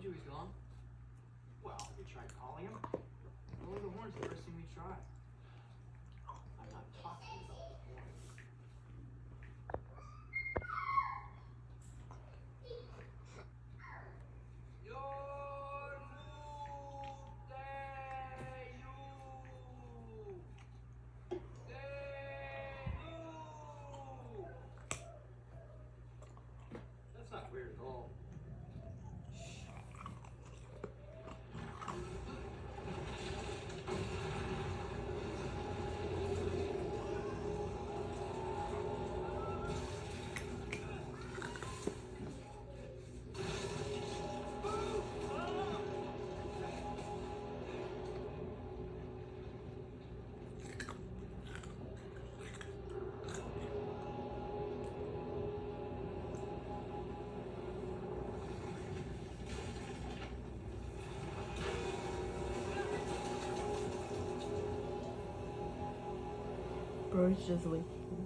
you he's gone. Well, have you tried calling him? Blowing the horn's the first thing we try. I'm not talking about the horn. That's not weird at all. Bro's just waiting.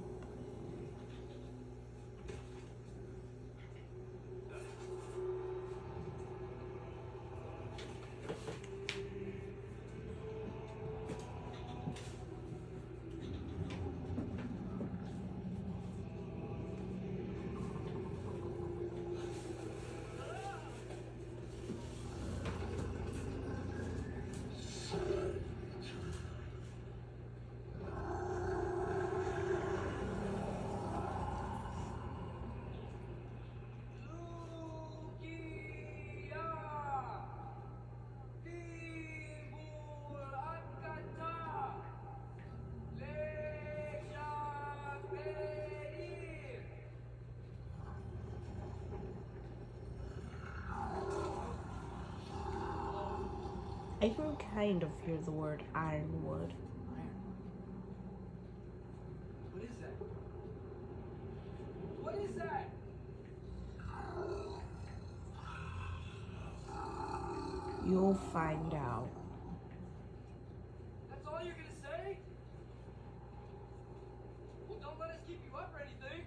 I can kind of hear the word ironwood. What is that? What is that? You'll find out. That's all you're gonna say? Well, don't let us keep you up or anything.